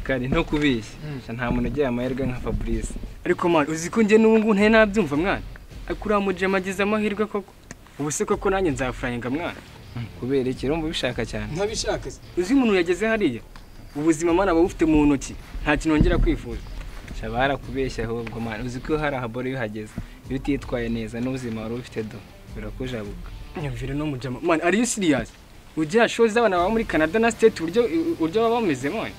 kari no kubishya nta muntu ugiye amahirwe nka Fabrice. Ariko man uzi ko nje n'ubu nte nabyumva mwana. Akura muje magize amahirwe koko. Ubu se koko nanjye nzafuranga mwana. Kubera iki urumva ubishaka cyane? Ntabishaka se. Uzi umuntu yageze hariya. Ubuzima mana bufite mu ntoki. Nta kintu ngera kwifuza. Shabara kubeshya ahubwo man uzi ko hari ahaboro iyo hageze. Iyo utitwaye neza n'ubuzima wari ufite do birakujabuka. Nyumvire no mujama. Man are you serious? Ujya shows abana baba muri Canada na state uryo baba bameze mwana.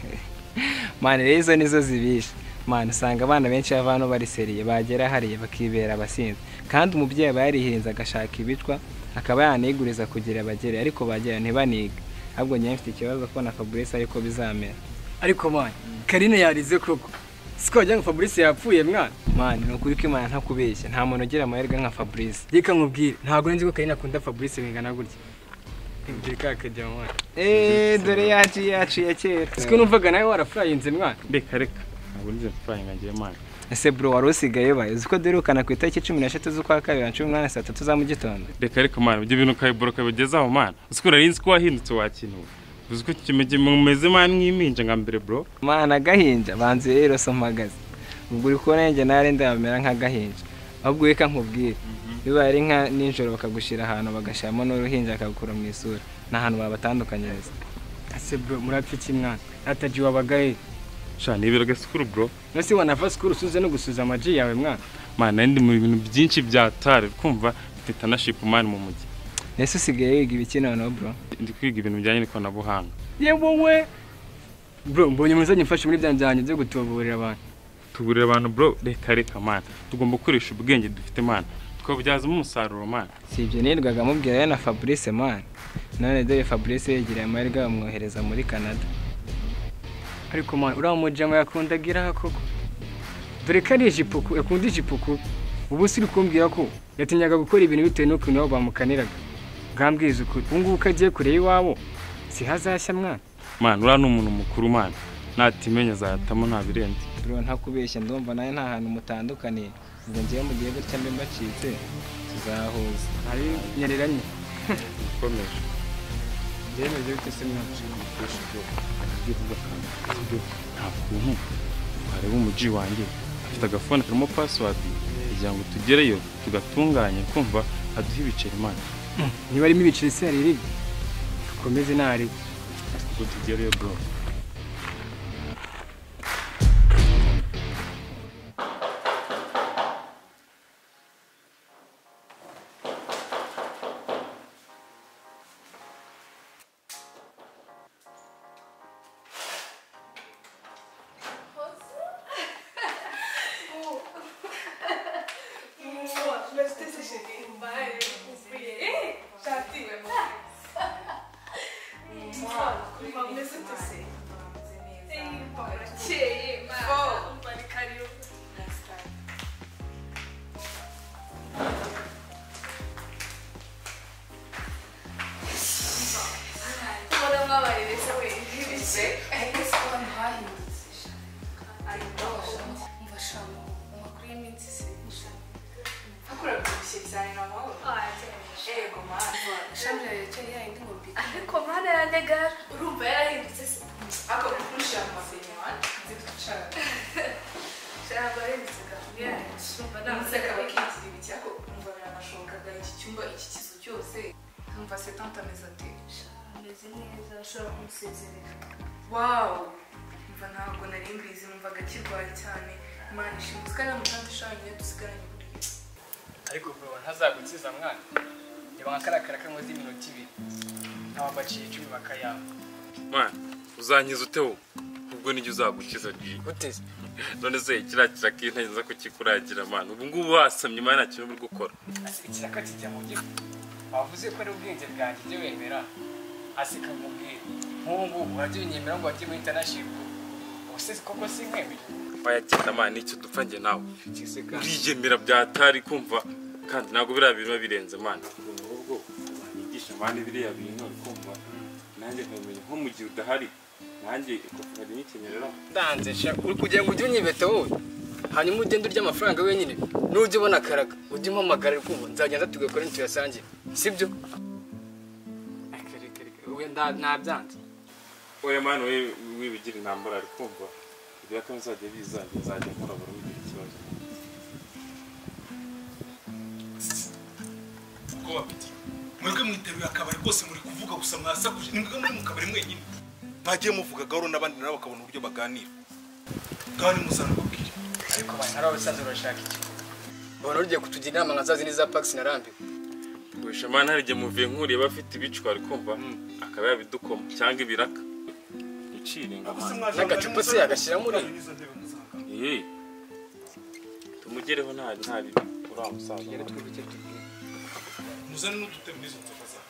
Man rezo nizo zibisha. Man usanga abana benshi bavano bari seriye bagera hariye bakibera abasinzi. Kandi umubyeyi bayarihinza agashaka ibicwa akaba yaniguriza kugira bagere ariko bagera ntibaniga. Ahubwo nyine mfite ikibazo ko na Fabrice ariko bizamera. Ariko man Karine yarize koko. Siko wajya ngo Fabrice yapfuye mwana. Man nukuri ko Imana ntakubeshya nta muntu ugira amahirwe nka Fabrice. Reka nkubwire ntabwo nzi ko Karine akunda Fabrice bingana gutya. Ndeka kajya mwana. Dore yaci ya kera. Siko numvaga nawe warafurayinze mwana. Reka ntabwo nzi furayinga ngiye mwana. Ese bro wari usigaye baye uzi ko derukana ku itariki 13 z'ukwa kabiri 2013 za mu gitondo. Reka mwana ibyo bintu kayiboroka bigezaho mwana. Uzi ko narinzi ko wahindutse wakintu. Uzi ko kimeze mwana nk'impinja nka mbere bro. Mana gahinja banze rero somagaze. Ubwo uri ko nenge nare ndamera nka gahinja. Ahubwo reka nkubwire. Biba ari nka ninjoro bakagushira ahantu bagashamo n'uruhinja akagukura mu isura. N'ahantu babatandukanyiriza. Ase bro murapfiki mwana. Ataji wabagaye. Shani ibiraga skuru bro. Nasi wanava skuru suze no gusuza amaji yawe mwana. Mana ndi mu bintu byinshi bya tare kumva mfite leadership man mu mujyi. Nese usigaye wiga ibikino no bro. Ndi kwiga ibintu bijyanye n'ikoranabuhanga. Yewe bro mbonye muzanye mfashe muri byanjye byo gutuburira abantu. Tuburira abantu bro reka man. Tugomba gukoresha ubwenge dufite man. Tukabubyazamo umusaruro man. Sibyo nirwaga mubwira na Fabrice man. None dore Fabrice yegiriye amahirwe amwohereza muri Canada. Ariko man uramujama yakundagira koko. Dore kari ijipuku yakunda ijipuku. Ubu siri kumbwira ko yatinyaga gukora ibintu bitewe no kuntu bamukaniraga. Gambwiza ukuri. Ungu ukagiye kure iwabo. Si hazashya mwana. Man ura n'umuntu mukuru man. Natimenya zayatamo nta birenze. Bro ntakubeshya ndumva naye nta hantu mutandukaniye. Ubwo ngiye mu gihe gutya mbe mbacitse tuzahuza. Ari nyereranye. Komeje. Ndemeze bite se mwana. Ntabwo areba umujyi wanjye afite agafone karimo password kugira ngo tugereyo tugatunganye kumva aduha ibiceri man. Niba arimo ibiceri se yariri dukomeze nari ngo tugereyo bro. Wow! Mva ntabwo nari mbizi numvaga kirwaye cyane. Imana ishimwe twari mutandishanye dusigaranye buriya. ariko bro ntazagukiza mwana. Niba nkakarakara kankoze iminota 2. Ntabaciye 10 bakayamba. Man uzanyiza utewo. Ubwo nijye uzagukiza ji. Uteze. None se kirakira kintenza ko kikuragira man. Ubu ngubu wasamye Imana kintu muri gukora. Ikiraka kijya mu gifu. Bavuze ko ari ubwenge bwanjye byo wemera. Asika mubwire. Nkungu wajye unyemera ngo wajye muri international. Ubuse koko sinkwemera. Bayagenda man icyo dupfa nge nawe. Urigemera byatari kumva kandi nago bira bintu birenze man. Ubwo banyigisha man biriya bintu kumva. Nanjye nkamenya nko mu gihe udahari. Nanjye ikofari n'ikenyerera. Ndanze sha uri kugira ngo ujye unyibeta wowe. Hanyuma ugende urya amafaranga wenyine. Nujye ubona karaga ujye umpamagara kumva nzagenda tugakora ntuyasangire. Sibyo? Uwe nabyanze. oya mani wibigira intambara ari kumva ibyo ko bizajya bizajya nzajya nkora buri mugira ikibazo ko bapiti mwebwe mwiteruye akabari rwose muri kuvuga gusa mwasakuje nimwe muri mu kabari mwenyine mwagiye muvuga gahoro n'abandi nabo bakabona uburyo baganira kandi muzana babwire ariko bana ari abasanzwe barashaka iki bona ugiye kutugira inama nka zazi n'iza Pax narambiwe gusha mani hari igihe muvuye nkuriye bafite ibicwa ari kumva akaba yabidukoma cyangwa ibiraka iciringa n'agacupa se yagashyira muri tumugereho nta bibi uriya musaza muzane n'udutebe n'izo nzoga zawe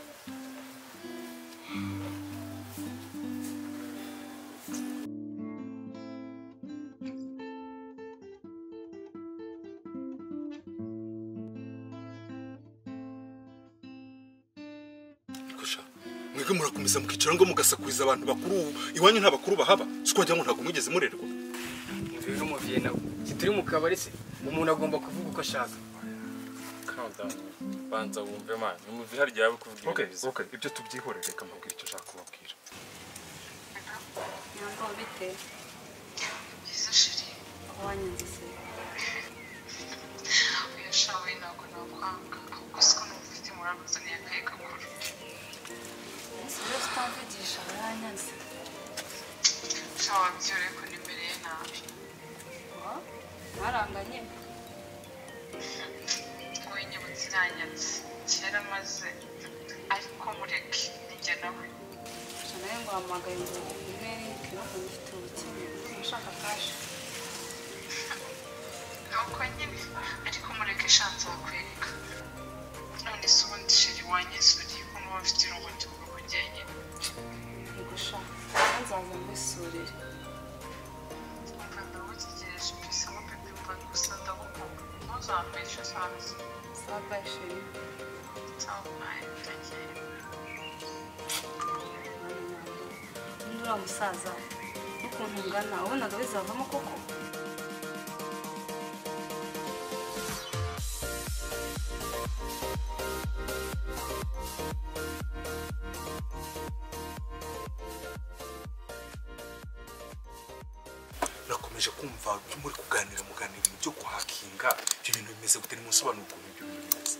mwebwe murakomeza mukicara ngo mugasakuriza abantu bakuru iwanyu nta bakuru bahaba siko wagira ngo ntabwo mwigeze murerwa muvuye n'umuviye nawe kituri mu kabari se umuntu agomba kuvuga uko ashaka banza wumve mani umuvi hari yawe kuvuga okay ibyo tubyihorere reka mbabwira icyo ushaka kubabwira ntabwo bite byiza shiri wanyanditse uyashawe ntabwo nakwanga ahubwo siko n'ufite murabuza n'iyakaye kakuru ese rero utamvugisha waranyanditse shawa byore ko nimereye nabi mwaranganye winyibutse iranyatse kera maze ariko mureke nijye nawe nawe ngo wahamagaye ngo umwe ntabwo mufite ubukene ushaka kashi nuko nyine ariko mureke shanze bakwereka none se ubundi shiri wanyisuriye ko muba bafite irungu ry'ubururu jyenyine ntigushaka nzaza mbisurire umva ndawutegereje mbese ngo pepe mva gusa ndagukunda ntuzambeshe sanze saba isheri cyangwa nawe ndagiye undi uriya musaza n'ukuntu ungana wabonaga bizavamo koko nakomeje kumva muri kuganira muganira ibintu byo guhakinga ibyo bintu bimeze gute nimusobanura ukuntu ibyo bintu bimeze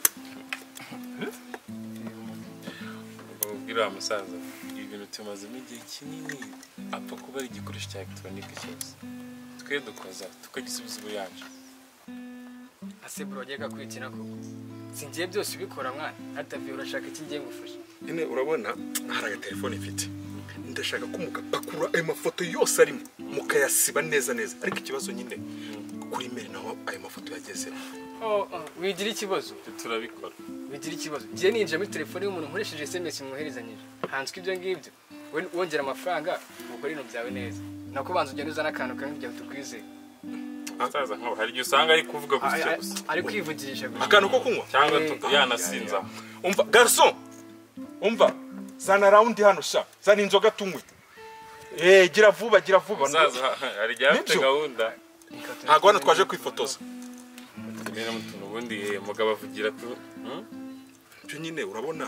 babwira wa musaza ibi bintu tumazemo igihe kinini apfa kuba ari igikoresho cya elegitoronike cyose twe dukoza tukagisubiza ubuyanja ase bro wagiye kakwitira koko singiye byose ubikora mwana hataviye urashaka iki ngiye ngufasha nyine urabona hari agatelefone mfite ndashaka ko mugapakura ayo mafoto yose arimo mukayasiba neza neza ariko ikibazo nyine kuri mail naho ayo mafoto yageze wigira ikibazo turabikora wigira ikibazo ngiye ninjira muri telefone y'umuntu nkoresheje SMS mwoherezanyije hanswe ibyo ngibyo wongera amafaranga ukora ibintu byawe neza nako banza ugenda uzana akantu kamwe kugira ngo tukwizere musaza nk'aho hari igihe usanga ari kuvuga gutya gusa ari kwivugisha gusa akantu ko kunywa cyangwa yanasinza umva garçon umva zana round hano sha zana inzoga tunywe gira vuba musaza hari igihe afite gahunda ntabwo hano twaje kwifotoza rero mutuntu ubundi mugabo avugira tu byo nyine urabona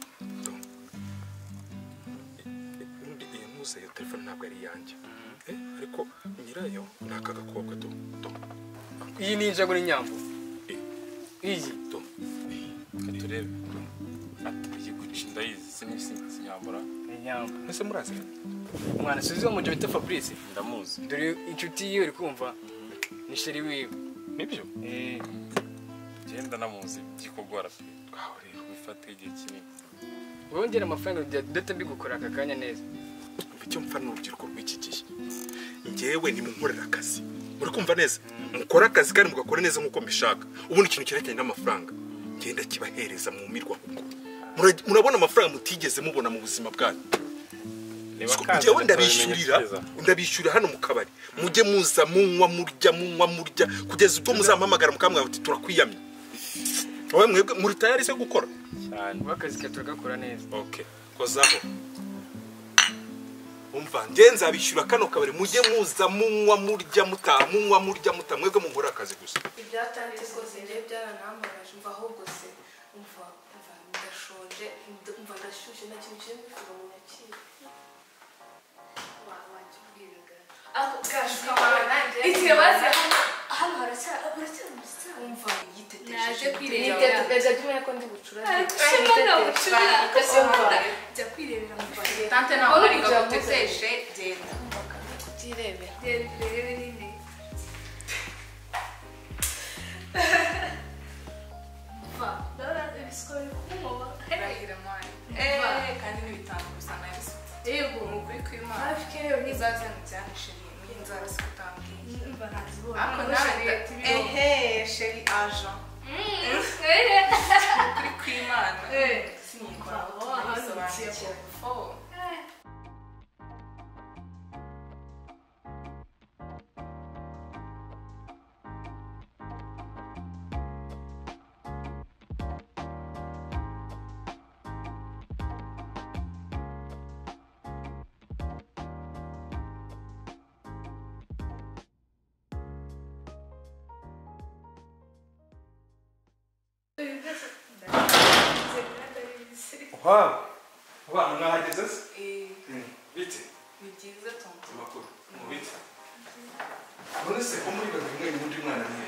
iyo ntuze iyo telefone ntabwo ari iyanjye ariko nyirayo ni aka gakobwa do iyi ni injago n'inyambo iyi do turebe atuye guca ndayizi sinyambura inyambo ese murazi umwana suzi wo mu bita Fabrice ndamuzi dore inshuti yiwe uri kumva ni sheri wiwe nibyo genda namuzi byikogora pe aho rero bifate igihe kinini wongera amafaranga data mbigukora aka kanya neza icyo mpfa n'urubyiruko rw'iki gihe njyewe nimunkorera akazi muri kumva neza mukora akazi kandi mugakora neza nk'uko mbishaka ubundi ikintu cyerekanye n'amafaranga ngenda kibahereza mu mirwa ahubwo murabona amafaranga mutigeze mubona mu buzima bwanyu njyewe ndabishyurira hano mu kabari mujye muza munywa murya kugeza ubwo muzampamagara mukamwira muti turakwiyamye wowe mwebwe muri tayari se gukora cyane akazi ke turagakora neza okay kozaho umva ngenza abishyura kano kabari mujye muza munywa murya muta mwebwe munkora akazi gusa ibyatangiye rwose njyewe byaranambabaje umva ahubwo se umva ndashonje umva ndashyushye nta kintu kiri kuva mu nyakira ako kamara nanjye igihe bazi hano haracyari umva naje kwirebera yiteteje kumenya ko ndi bucura jya kwirebera mu bari tante nawe ari guteseshe genda kutirebera rebe nini va dora ibisikori kumuba rahira mwana kandi n'ibitanga gusa nabise yego ukuri kw'Imana hafi kero ni uzaze mu byanishe ni inzara sikutambwiye mba nazibona ako nawe sheri aja ukuri kw'Imana sinyikora bisobanukiwe Wow. Wow, mwahageze se? Bite? ni byiza tonto Amakuru. Mubite. None se ko muri babiri mwe n'undi mwana ni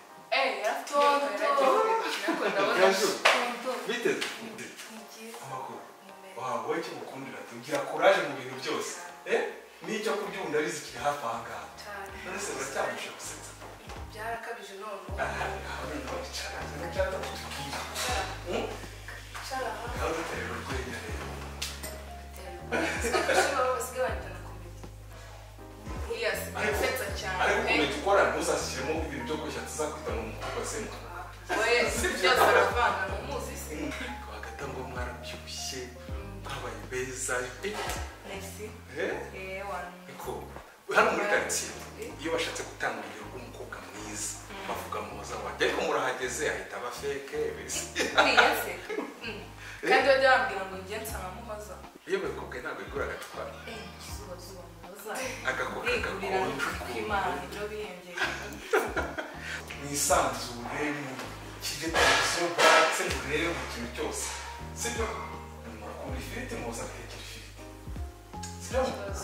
Bite? Amakuru. Wow, wowe cyo gukundira tugira courage mu bintu byose. N'icyo kurya ubu ndabizi kiri hafi aha ngaha. None se uracyabasha gusetsa? byarakabije none ariko ukuntu dukora ntuzashyiremo ibintu byo gushya tuzakwita ngo umukobwa se byose aravanga n'umuzi se hagati ngo mwarabyibushye mwabaye beza ariko hano muri karitsiye iyo bashatse gutanga urugero rw'umukobwa mwiza bavuga muza wanjye ariko murahageze ahita aba feke uriya se kandi bajya bambwira ngo njye nsaba muhoza iyo babikubwiye ntabwo bigura agacupa zuba agakoka kwigurira gakonje kw'Imana ibyo biyengera mwisanzure mu kije televiziyo bwatse murebe mu kintu cyose sibyo murakunda ifiriti muza gutekera ifiriti sibyo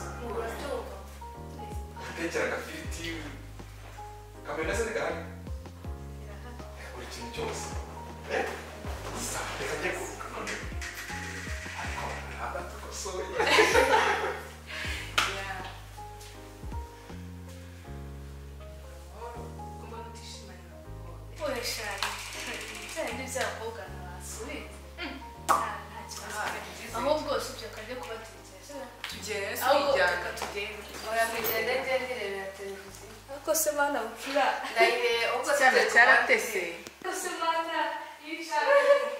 gutekera agafiriti kamera se ntigahari buri kintu cyose reka njye kuruka none ariko ntabwo tugosoye ahubwo si ibyo kajya kubatekereza tugere ahubwo tujyana reka tugende oya mugende ngende rebera televiziyo ariko se bana bucura ndayire ubwo cyane cyaratese ariko se bana yicara